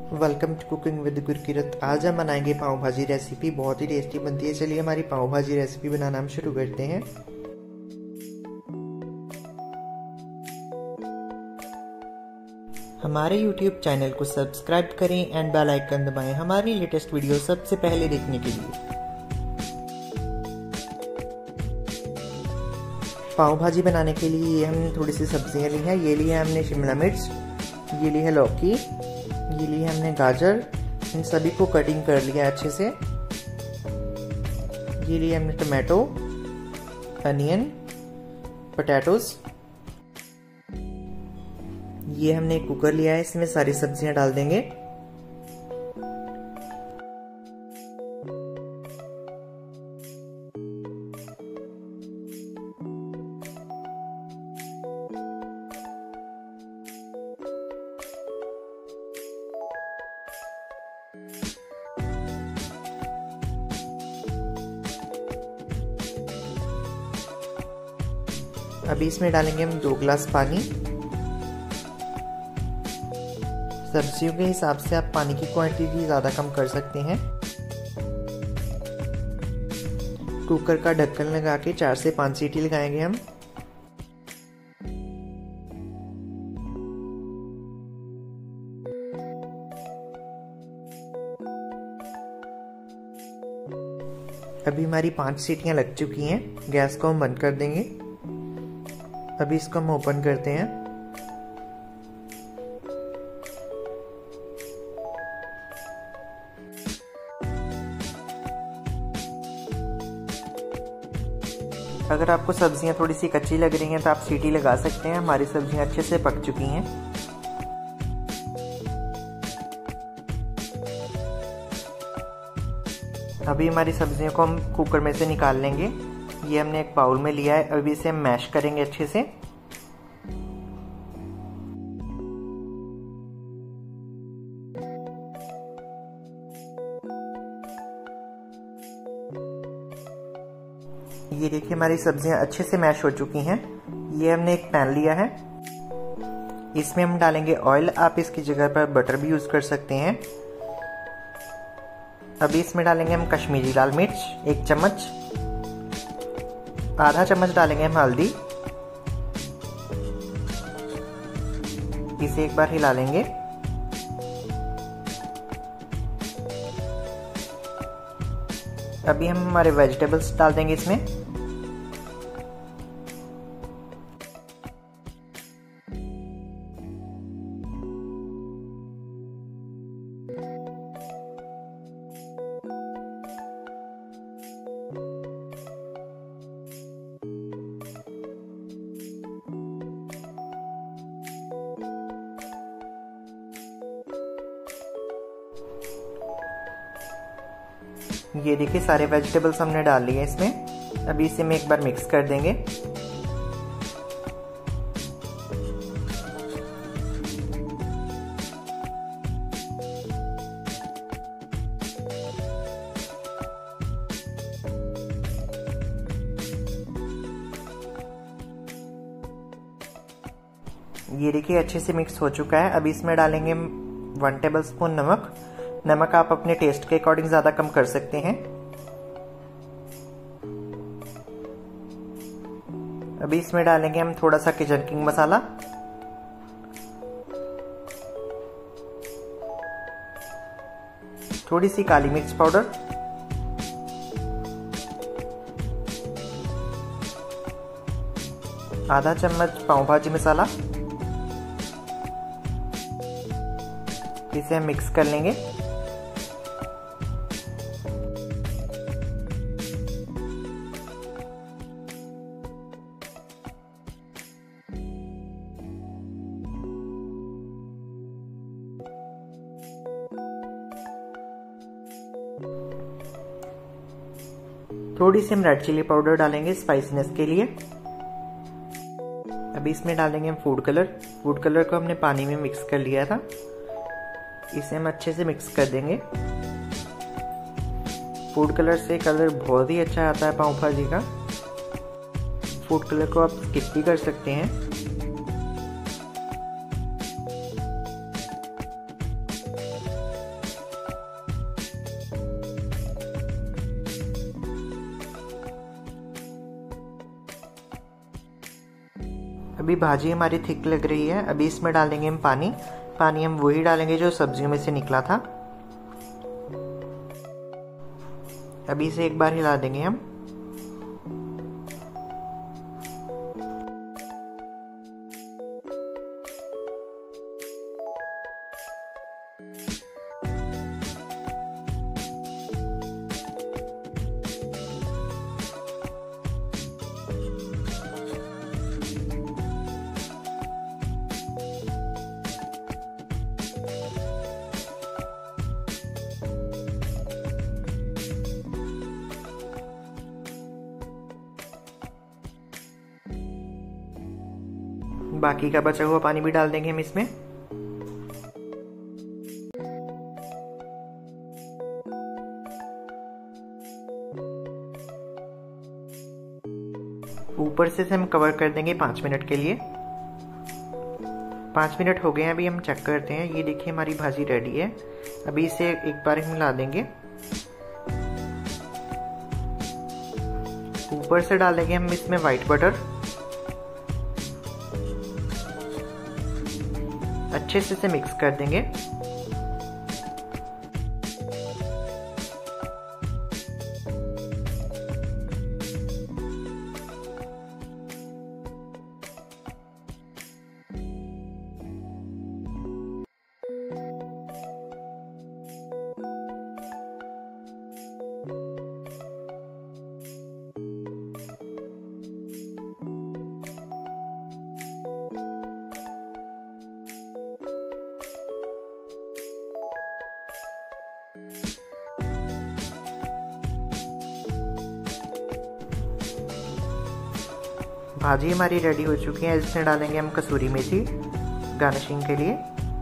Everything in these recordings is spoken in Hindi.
Welcome to cooking with Gurkirat. आज हम बनाएंगे पाव भाजी रेसिपी। बहुत ही टेस्टी बनती है। चलिए हमारी पाव भाजी रेसिपी बनाना हम शुरू करते हैं। हमारे YouTube चैनल को सब्सक्राइब करें एंड बेल आइकन दबाएं हमारी लेटेस्ट वीडियो सबसे पहले देखने के लिए। पाव भाजी बनाने के लिए हमने थोड़ी सी सब्जियां ली हैं। ये ली है हमने शिमला मिर्च, ये ली है लौकी, ये ली है हमने गाजर। इन सभी को कटिंग कर लिया अच्छे से। ये लिए हमने टमाटो, अनियन, पोटैटोज। ये हमने एक कुकर लिया है, इसमें सारी सब्जियां डाल देंगे। अभी इसमें डालेंगे हम 2 गिलास पानी। सब्जियों के हिसाब से आप पानी की क्वांटिटी ज़्यादा कम कर सकते हैं। कुकर का ढक्कन लगा के 4 से 5 सीटी लगाएंगे हम। अभी हमारी 5 सीटियां लग चुकी हैं। गैस को हम बंद कर देंगे। अभी इसको हम ओपन करते हैं। अगर आपको सब्जियां थोड़ी सी कच्ची लग रही हैं तो आप सीटी लगा सकते हैं। हमारी सब्जियां अच्छे से पक चुकी हैं। अभी हमारी सब्जियों को हम कुकर में से निकाल लेंगे। ये हमने एक बाउल में लिया है। अभी इसे हम मैश करेंगे अच्छे से। ये देखिए हमारी सब्जियां अच्छे से मैश हो चुकी हैं। ये हमने एक पैन लिया है, इसमें हम डालेंगे ऑयल। आप इसकी जगह पर बटर भी यूज कर सकते हैं। अभी इसमें डालेंगे हम कश्मीरी लाल मिर्च 1 चम्मच, आधा चम्मच डालेंगे हम हल्दी। इसे एक बार हिला लेंगे। अभी हम हमारे वेजिटेबल्स डाल देंगे इसमें। ये देखिए सारे वेजिटेबल्स हमने डाल लिए इसमें। अभी इसे हम एक बार मिक्स कर देंगे। ये देखिए अच्छे से मिक्स हो चुका है। अभी इसमें डालेंगे 1 टेबल स्पून नमक। नमक आप अपने टेस्ट के अकॉर्डिंग ज्यादा कम कर सकते हैं। अभी इसमें डालेंगे हम थोड़ा सा किचन किंग मसाला, थोड़ी सी काली मिर्च पाउडर, आधा चम्मच पाव भाजी मसाला। इसे हम मिक्स कर लेंगे। थोड़ी सी हम रेड चिली पाउडर डालेंगे स्पाइसीनेस के लिए। अभी इसमें डालेंगे हम फूड कलर। फूड कलर को हमने पानी में मिक्स कर लिया था। इसे हम अच्छे से मिक्स कर देंगे। फूड कलर से कलर बहुत ही अच्छा आता है पाव भाजी का। फूड कलर को आप स्किप भी कर सकते हैं। अभी भाजी हमारी थिक लग रही है। अभी इसमें डाल देंगे हम पानी। पानी हम वही डालेंगे जो सब्जियों में से निकला था। अभी इसे एक बार हिला देंगे हम। बाकी का बचा हुआ पानी भी डाल देंगे हम इसमें। ऊपर से हम कवर कर देंगे 5 मिनट के लिए। 5 मिनट हो गए हैं। अभी हम चेक करते हैं। ये देखिए हमारी भाजी रेडी है। अभी इसे एक बार हम मिला देंगे। ऊपर से डाल देंगे हम इसमें व्हाइट बटर। अच्छे से इसे मिक्स कर देंगे। भाजी हमारी रेडी हो चुकी है। इसमें डालेंगे हम कसूरी मेथी गार्निशिंग के लिए।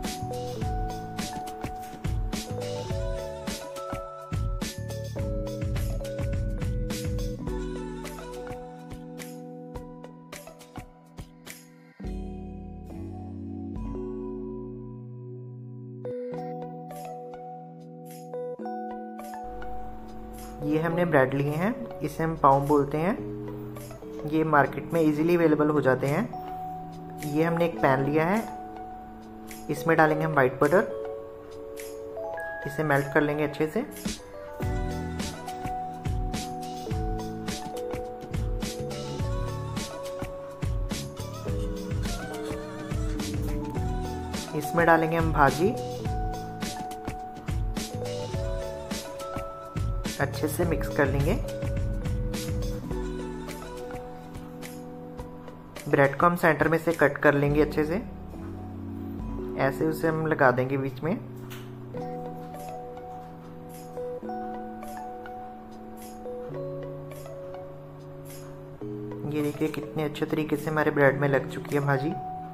ये हमने ब्रेड लिए हैं, इसे हम पाव बोलते हैं। ये मार्केट में इजीली अवेलेबल हो जाते हैं। ये हमने एक पैन लिया है, इसमें डालेंगे हम व्हाइट बटर। इसे मेल्ट कर लेंगे अच्छे से। इसमें डालेंगे हम भाजी, अच्छे से मिक्स कर लेंगे। ब्रेड को हम सेंटर में से कट कर लेंगे अच्छे से। ऐसे उसे हम लगा देंगे बीच में। ये देखिए कितने अच्छे तरीके से हमारे ब्रेड में लग चुकी है भाजी।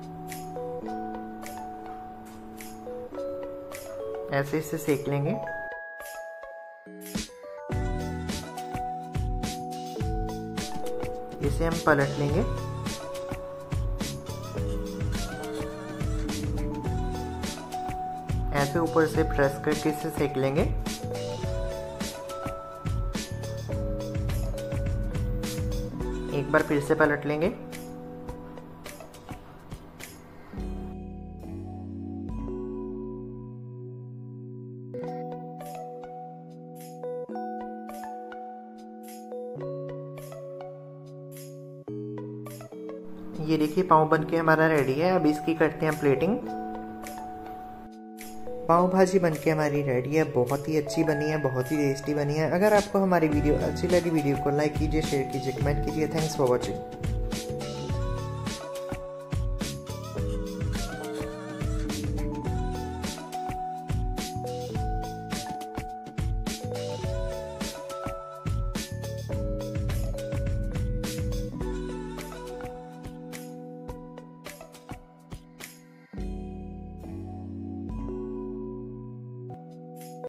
ऐसे इसे सेक लेंगे। इसे हम पलट लेंगे। ऐसे ऊपर से प्रेस करके इसे सेक लेंगे। एक बार फिर से पलट लेंगे। ये देखिए पाव बनके हमारा रेडी है। अब इसकी करते हैं प्लेटिंग। पाव भाजी बनके हमारी रेडी है। बहुत ही अच्छी बनी है, बहुत ही टेस्टी बनी है। अगर आपको हमारी वीडियो अच्छी लगी, वीडियो को लाइक कीजिए, शेयर कीजिए, कमेंट कीजिए। Thanks for watching.